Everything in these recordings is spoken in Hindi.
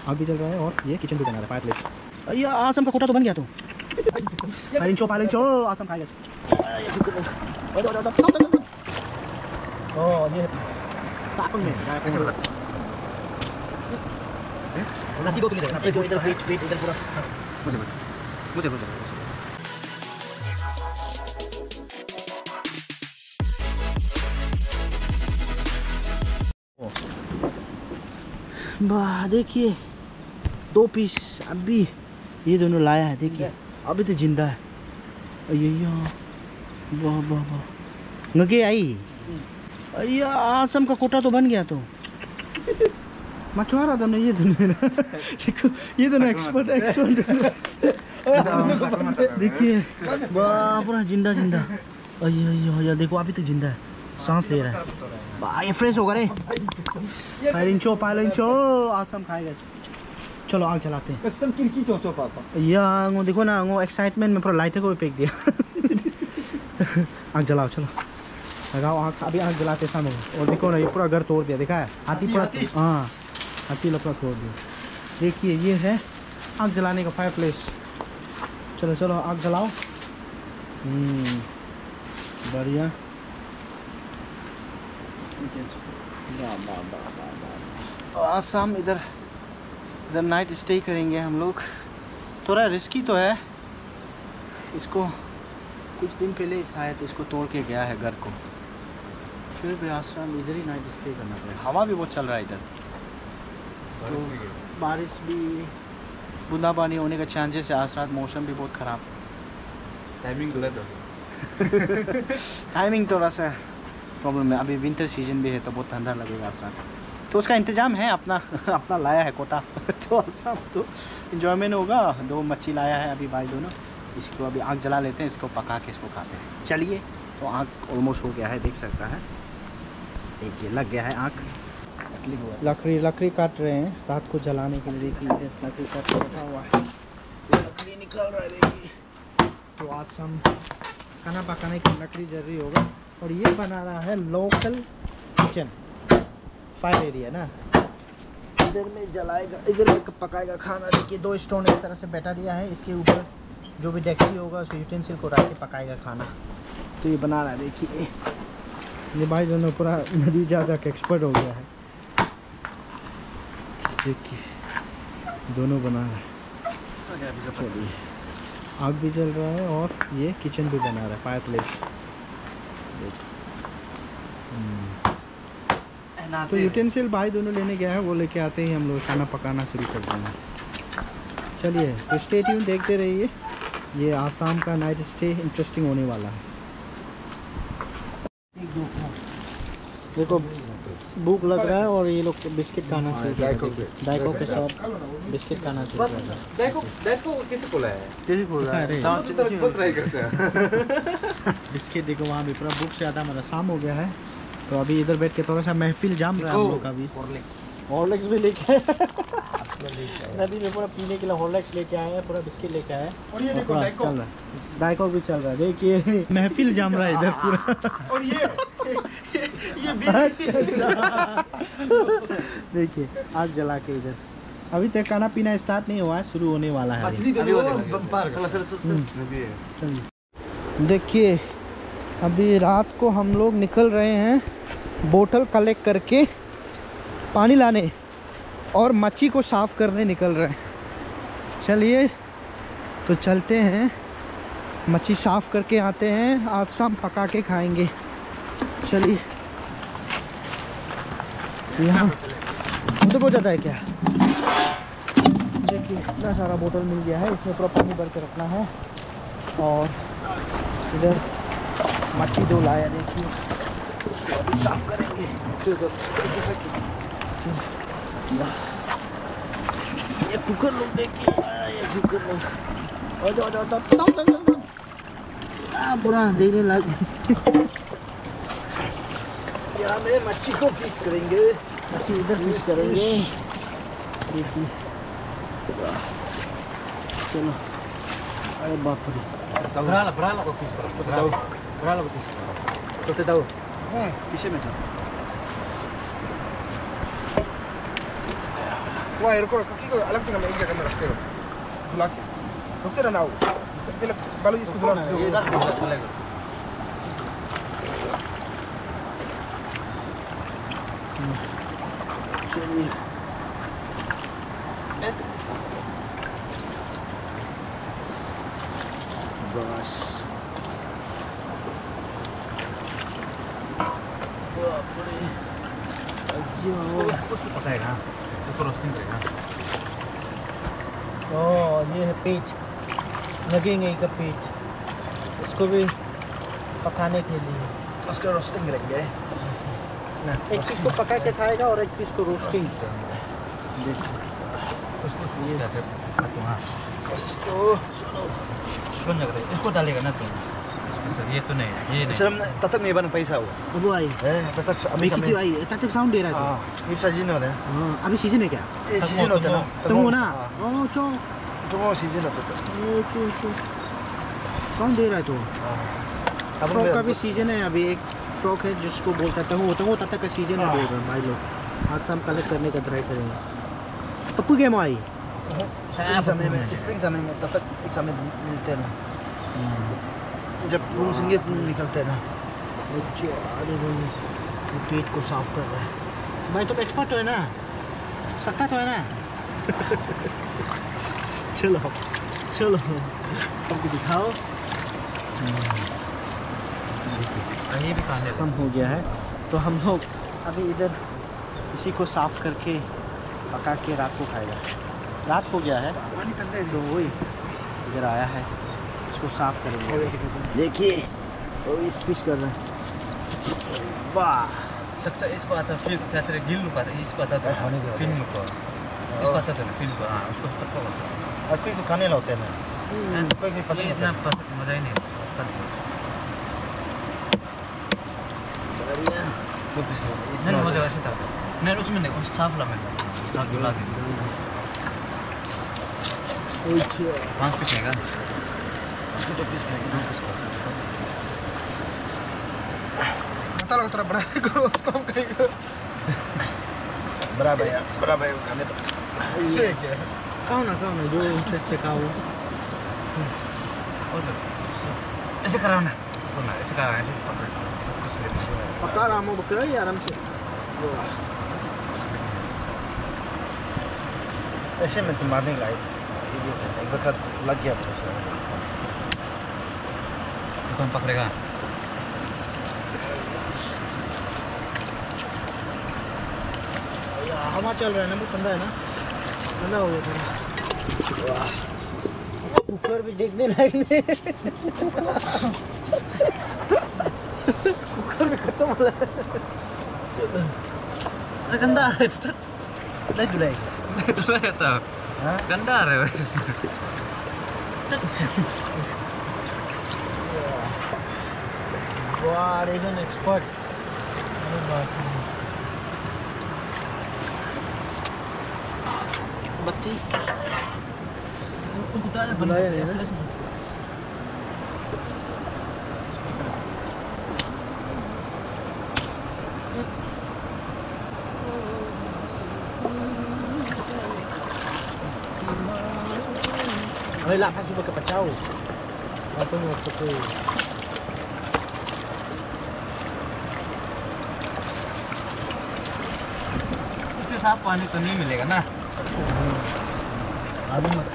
आग भी चल रहा है और ये किचन भी बना रहा है, फायरप्लेस। ये आसम का कोटा तो बन गया तो पाइलिंचो आसम खाएगा इसको। ये ताकत में लकी को इधर वेट इधर पूरा मुझे वाह देखिए 2 पीस अभी ये दोनों लाया है, देखिए अभी तो जिंदा है। अय्या वाह वाह वाह नगे आई। अय्या आसम का कोटा तो बन गया तो मछुआरा दोनों ये दोनों देखो ये दोनों एक्सपर्ट देखिए वाह पूरा जिंदा जिंदा। अय्या देखो अभी तो जिंदा है, सांस ले रहा है। वाह ये फ्रेश होगा रे। पाइलिंचो आसम खाएगा इसको। चलो आग जलाते हैं। कसम किरकी चोचो पापा या वो देखो ना वो एक्साइटमेंट में पूरा लाइटर को भी फेंक दिया। आग जलाओ चलो लगाओ आग। अभी आग जलाते सामने और देखो ना ये पूरा घर तोड़ दिया, देखा है हाथी पूरा। हाँ हाथी लोग पूरा तोड़ दिया। देखिए ये है आग जलाने का फायरप्लेस। चलो चलो आग जलाओ। बढ़िया आसाम इधर नाइट स्टे करेंगे हम लोग। थोड़ा रिस्की तो है, इसको कुछ दिन पहले इस आया तो इसको तोड़ के गया है घर को, फिर भी आसाम इधर ही नाइट स्टे करना पड़ेगा। हवा भी बहुत चल रहा है इधर, तो बारिश भी बूंदाबांदी होने का चांसेस है। आज रात मौसम भी बहुत ख़राब। टाइमिंग गलत हो टाइमिंग थोड़ा सा प्रॉब्लम है। अभी विंटर सीजन भी है तो बहुत ठंडा लगेगा आज रात, तो उसका इंतज़ाम है अपना अपना लाया है कोटा तो सब तो इंजॉयमेंट होगा। 2 मच्छी लाया है अभी भाई दोनों, इसको अभी आग जला लेते हैं, इसको पका के इसको खाते हैं। चलिए तो आग ऑलमोस्ट हो गया है, देख सकता है देखिए लग गया है आग। लकड़ी काट रहे हैं रात को जलाने के लिए। देखिए लकड़ी काट रखा हुआ है, लकड़ी निकल रहा है देखिए। तो आज हम खाना पकाने की लकड़ी जरूरी होगा। और ये बना रहा है लोकल किचन फायर एरिया ना, इधर में जलाएगा, इधर में पकाएगा खाना। देखिए 2 स्टोन इस तरह से बैठा दिया है, इसके ऊपर जो भी डेक्ची होगा उस यूटेंसिल को रख के पकाएगा खाना। तो ये बना रहा है देखिए, ये भाई दोनों पूरा नदी जा के एक्सपर्ट हो गया है। देखिए दोनों बना रहा है। चलिए आग भी जल रहा है और ये किचन भी बना रहा है, फायरप्लेस। देखिए तो यूटेंसिल भाई दोनों लेने गया है, वो लेके आते ही हम लोग खाना पकाना शुरू कर देंगे। चलिए तो स्टे ट्यून देखते रहिए, ये आसाम का नाइट स्टे इंटरेस्टिंग होने वाला है। देखो भूख लग रहा है और ये लोग बिस्किट खाना शुरू कर रहे हैं। डाइको के साथ बिस्किट खाना शुरू कर रहे हैं। डाइको कैसे खोला है? कैसे खोल रहा है? ट्राई करते हैं। बिस्किट देखो वहाँ भी पूरा भूख से ज़्यादा मतलब शाम हो गया है, तो अभी इधर बैठ के थोड़ा सा महफिल जाम रहा है हम लोग का भी। हॉर्लिक्स भी लेके आए नदी में पूरा पीने के लिए हॉर्लिक्स लेके आए हैं, पूरा बिस्किट लेके आए हैं। और ये देखो चल रहा है, डाइको भी चल रहा है। देखिए महफिल जाम रहा है इधर पूरा। और ये देखिए आग जला के इधर। अभी तक खाना पीना स्टार्ट नहीं हुआ है, शुरू होने वाला है। देखिए अभी रात को हम लोग निकल रहे हैं बोतल कलेक्ट करके पानी लाने और मच्छी को साफ़ करने निकल रहे हैं। चलिए तो चलते हैं, मच्छी साफ़ करके आते हैं, आज शाम पका के खाएंगे। चलिए यहाँ तो बहुत ज़्यादा है क्या? देखिए इतना सारा बोतल मिल गया है, इसमें पूरा पानी भर के रखना है। और इधर मच्छी 2 लाया, देखिए अभी साफ करेंगे। ये कुकर लोग देखिए, ये कुकर लोग पूरा देने लग। यहाँ में मच्छी को पीस करेंगे, मच्छी इधर पीस करेंगे। देखिए चलो, अरे बाप रे berala kok pis berala kok pis tahu pise में था। Wah, रुको कभी को अलग जगह में एक जगह में रखते रहो बुला के रुकते रहना हो पहले बालू इसको बुलाना है ये रख दो चलेगा बस उसको पता है ना उसको रोस्टिंग करेगा ये है पेच लगेंगे एक पेच इसको भी पकाने के लिए उसका रोस्टिंग करेंगे एक पीस को पका के खाएगा और एक पीस को रोस्टिंग उसको ये जाते हाँ उसको सुन जाएगा इसको डालेगा ना तुम इसमें सर ये तो नहीं है ये नहीं सर तब तक नहीं बना पैसा वो अब आई तब तक अभी कितनी आई तब तक साउंड दे रहा है हाँ ये सीजन होता है अभी सीजन है क्या ये सीजन होता है ना तुम हो ना ओ चो तुम वो सीजन होता है ओ चो चो साउंड दे रहा है तो फ्रॉक का भी सीजन है अभी एक फ्रॉक है जिसको बोलता है तंगो तंगो तब तक का सीजन है बोल रहे हैं भाई लोग आज शाम कलेक्ट करने का ट्राई करेंगे पप्पू गेम आई समय में स्प्रिंग समय में तब तक एक समय मिलते हैं ना जब पूल सिंगे निकलते हैं ना अरे भाई पेट को साफ कर रहा है भाई तुम एक्सपर्ट हो है ना सकता तो है ना चलो चलो तुमको दिखाओ ये भी खाने कम हो गया है तो हम लोग अभी इधर इसी को साफ करके पका के रात को खाएगा रात हो गया है तो वही इधर आया है इसको साफ करेंगे देखिए वो इस पीस कर रहे हैं वाह सक्सा इसको आता फिर क्या तेरे गिल लुका था इसको आता था फिल्म लुका इसको आता था फिल्म लुका हाँ उसको तक्का होता कोई को खाने लाते हैं कोई कोई पसंद इतना पसंद मज़ा ही नहीं नहीं मज़ा वैसे था नहीं उसमें नहीं उस साफ ला मिलता साफ जुला दे 5 पीस है उसको 2 पीस करेंगे मत लो थोड़ा बड़ा करो उसको हम करेंगे बराबर खाने तो इसे क्या खाओ ना जो इंटरेस्ट है खाओ ऐसे कराओ ना ऐसे करा ऐसे पका रहा हूँ बकरा ही आराम से ऐसे में तो मारने का एक बार लग गया कौन पकड़ेगा हवा चल रहा है ना वो ठंडा है ना ठंडा हो गया थोड़ा कुकर भी देखने लायक नहीं कुकर भी खत्म हो रहा है गंदा आ रहा है नहीं धुलाई था गंदा आ रहा है वाह रेगन एक्सपर्ट बत्ती बुलाया नहीं ना Ay, lakas yung magkapachaw. Ito mo ito ko. इससे साफ पानी तो नहीं मिलेगा ना आलू मत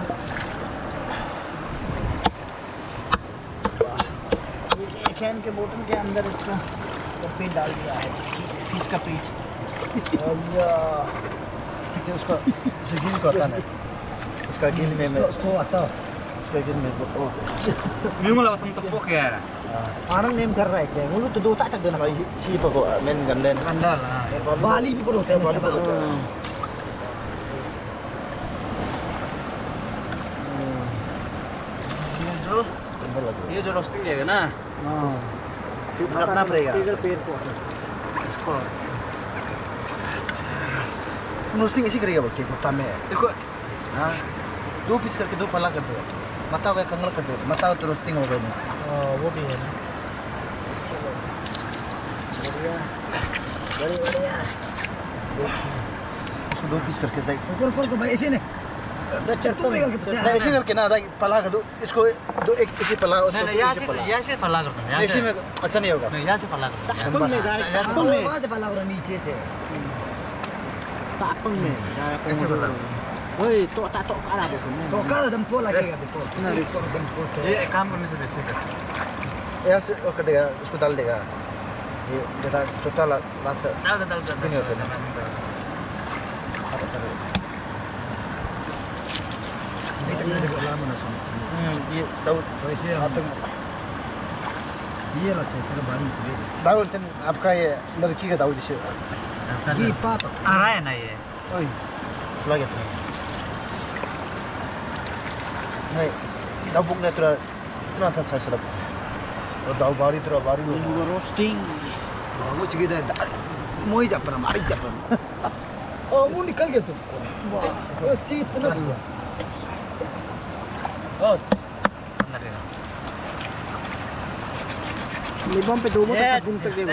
ये कैन के बोतल के अंदर इसका पेट डाल दिया है फिश का पेट उसका गिल को आता नहीं इसका गिल में उसको आता इसका गिल में वो Mimo lah temen tepuk ya. orang name कर रहा है क्या वो तो दो तक देना भाई सी पको मेन गंदे Andal lah. बाली भी बोलते हैं ये जो रोस्टिंग है ना हां रखना पड़ेगा पेड़ को इसको रोस्टिंग ऐसे करेगा बल्कि कुत्ता में देखो हाँ 2 पीस करके 2 पला कर दे मता हो गया कंगल कर दे मता हो तो रोस्टिंग हो गई ना वो भी है ना बढ़िया इसको 2 पीस करके दाई ऊपर को भाई ऐसे नहीं ऐसे करके ना दाई पला कर दो इसको दो एक ही पला उसको नहीं यहाँ से फला कर दो ऐसे में अच्छा नहीं होगा नहीं यहाँ से फला कर दो ताकपंग में वहाँ से फला करो नीचे से ताकपंग में ओए तो तातो कारा देखो तो काला दमको लगेगा देखो ये काम करने से ऐसे कर यहाँ से वो कर देगा उसको डाल देगा ये जैसा छोटा लास्ट का डाल नहीं होता ना ये दाऊद वैसे ये लच्छा तेरा बारी दाऊद चंद आपका ये लड़की का दाऊद इसे ये पाप आ रहा है ना ये ओए लगे था नहीं दाऊ बुक ने तेरा इतना था साइज सब और दाऊ बारी रोस्टिंग वो चिकिदा मोई जापना मारी जापना ओ मुंह निकल गया तुम ओ सीट ना ओ लिबम पे दो मोटर गुम तक देखो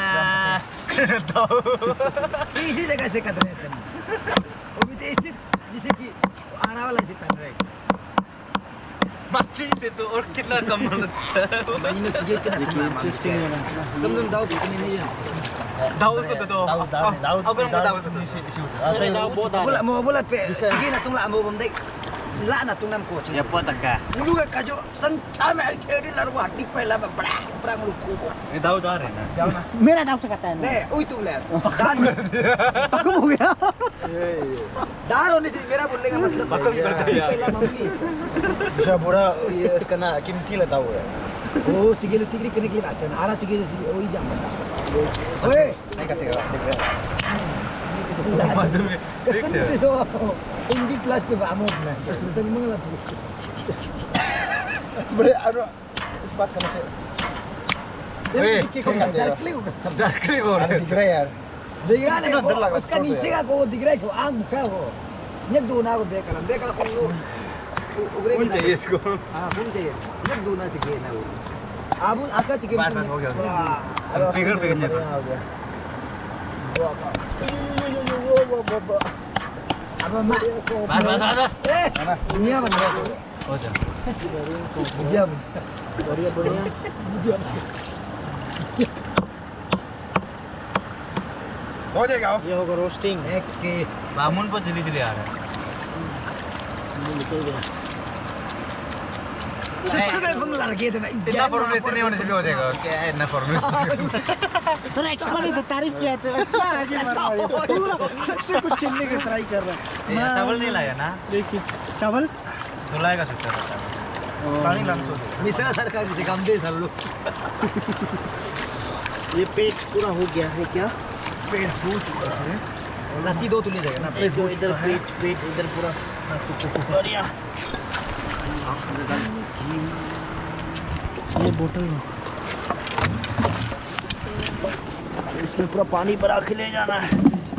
इसी जगह से कर रहे थे वो भी तो इसी जिसे कि आरा वाला से तन रहे बच्ची से तो और कितना कम होता है मैंने चिके कितना इंटरेस्टिंग है ना तुम दाव कितने नहीं है दाव उसको दे दो दाव अगर दाव बोला बोला पे चिके ना तुम ला मो बम दे ला ना तुम नाम को ये पोतका मुलु का जो संचा में छेड़ी लड़वा हड्डी पहला में बड़ा बड़ा मुलु को ये दाव दार है ना मेरा दाव से कहता है नहीं ओए तुम ले दान पकड़ हो गया दार होने से मेरा बोलने का मतलब पहला मम्मी bisa bora ये इसका ना कीमती लता हुआ है ओ चिकेलु तिगरी करने के लिए अच्छा ना आरा चिके जैसी वही जाम ओए नहीं कटेगा कसम से सो हिंदी प्लस पे बामो ना कसम मंगला बड़े अरे इस बात करने से डायरेक्टली हो दिख रहा है यार दिख रहा है उसका नीचे का को दिख रहा है को आंख मुका हो ये दो ना को बेकला को कौन चाहिए इसको हां कौन चाहिए ये दो ना चाहिए ना वो अब आपका चिकन हो गया फिगर पे हो गया अब बस ए दुनिया बन गया हो जा बुझिया बढ़िया हो जाएगा ये होगा रोस्टिंग एक के बामुन पर जल्दी आ रहा है निकल गया सबसे पहले लड़के थे भाई इतना फॉर्म इतने होने से भी हो जाएगा क्या है इतना फॉर्म तो एक्सपर्ट ने तो तारीफ किया तो क्या आगे मर रहा सबसे कुछ चिल्ले के ट्राई कर रहा है चावल नहीं लाया ना देखिए चावल धुलाएगा सोचा पानी लाना सोच मिश्रा सरकार जिसे काम दे सब लोग ये पेट पूरा हो गया है क्या पेट हो चुका है लाती दो तुले जाएगा ना एक दो इधर पेट इधर पूरा बढ़िया ये बोतल इसमें पूरा पानी भरा के ले जाना है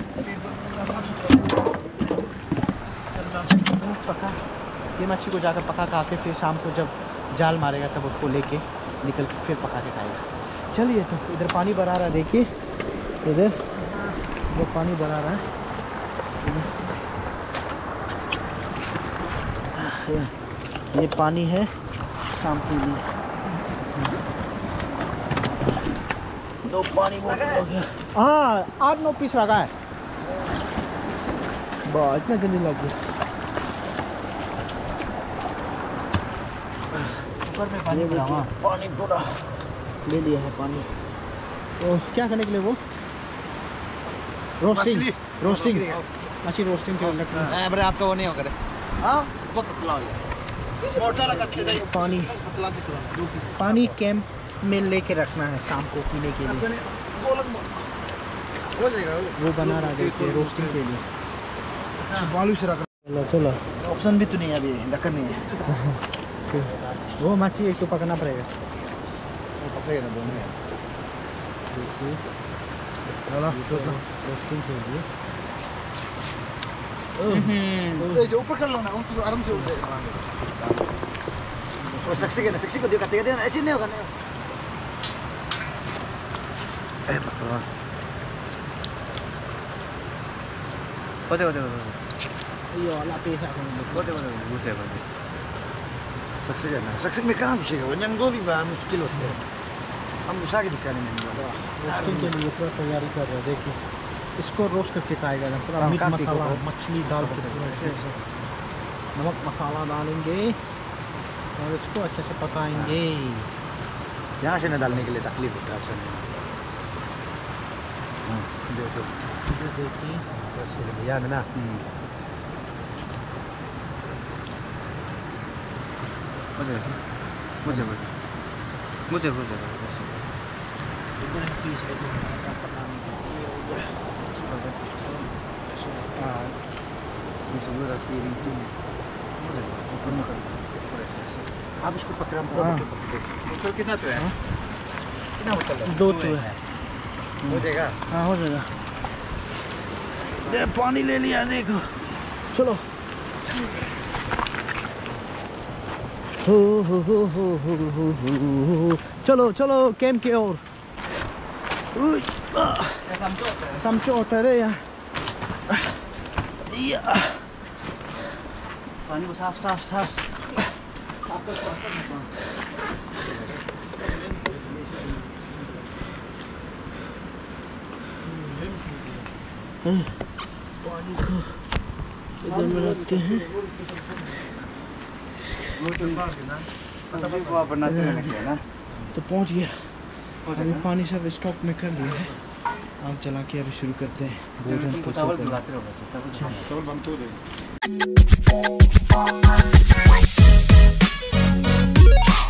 पका ये मच्छी को जाकर पका खा के फिर शाम को जब जाल मारेगा तब उसको लेके निकल के फिर पका के खाएगा चलिए तो इधर पानी भरा रहा है देखिए इधर वो पानी भरा रहा है ये पानी है शाम के लिए दो पानी बोतल हो गया हाँ 8-9 पीस लगा है वाह इतना जल्दी लग गया ऊपर में पानी पूरा ले लिया है पानी तो क्या करने के लिए वो रोस्टिंग मछली रोस्टिंग के लिए अरे आपका वो नहीं होगा हाँ पतला हो गया मोटा लगा के दे पानी पतला से खिलाओ 2 पीस पानी कैंप में लेके रखना है शाम को पीने के लिए हो जाएगा वो बना रहा देखिए रोस्टिंग के लिए बालू से रख चलो ऑप्शन भी तो नहीं है अभी ढक्कन नहीं है वो मच्छी एक तो पकड़ना पड़ेगा पकड़ेगा ना दोनों देखिए रोस्टिंग के लिए जो ऊपर कर लो ना वो तो आराम से उठ जाएगा और सेक्सी को दिखा देना ऐसे नहीं होगा नहीं Có thể. Iyo lapi sa ako nito. Có thể. Success है ना सक्सेस में कहाँ घुसेगा वो नंगो भी बड़ा मुश्किल होते हैं हम घुसा के दिखाने में रोस्टिंग के लिए पूरा तैयारी कर रहे हैं देखिए इसको रोस्ट करके खाएगा ना पूरा मीट काफी मसाला को मछली डाल के नमक मसाला डालेंगे और इसको अच्छे से पकाएंगे यहाँ से न डालने के लिए तकलीफ होता है देखो देखिए याद है ना मुझे इधर फिश है ऐसा पकाने के लिए हो गया आप इसको पकड़ा तो कितना तो है कितना होटल है 2 तो है हो जाएगा हाँ हो जाएगा पानी ले लिया देखो चलो हो चलो चलो कैंप की ओर समझो उतरे यार पानी को साफ पानी को इधर में रखते हैं तो पहुंच गया अभी पानी सब स्टॉक में कर लिया है आग जला के अभी शुरू करते हैं भोजन को